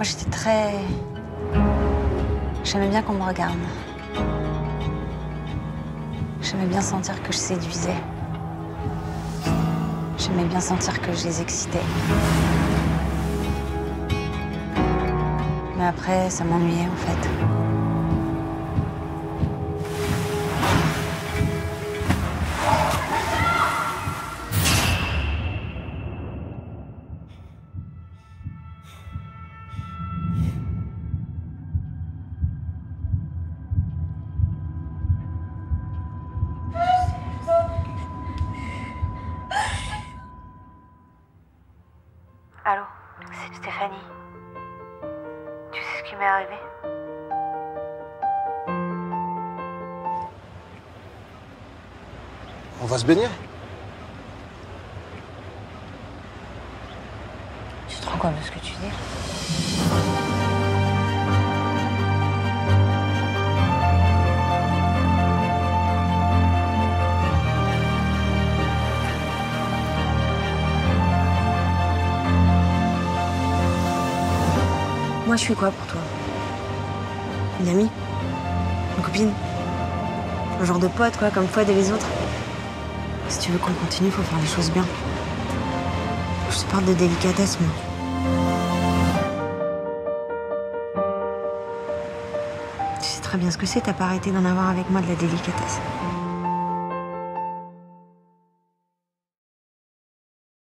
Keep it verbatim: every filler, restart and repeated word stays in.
Moi, j'étais très... J'aimais bien qu'on me regarde. J'aimais bien sentir que je séduisais. J'aimais bien sentir que je les excitais. Mais après, ça m'ennuyait, en fait. Allô, c'est Stéphanie. Tu sais ce qui m'est arrivé? On va se baigner? Tu te rends compte de ce que tu dis? Moi, je suis quoi pour toi? Une amie? Une copine? Un genre de pote, quoi, comme Fouad et les autres? Si tu veux qu'on continue, faut faire les choses bien. Je te parle de délicatesse, moi. Tu sais très bien ce que c'est, t'as pas arrêté d'en avoir avec moi de la délicatesse.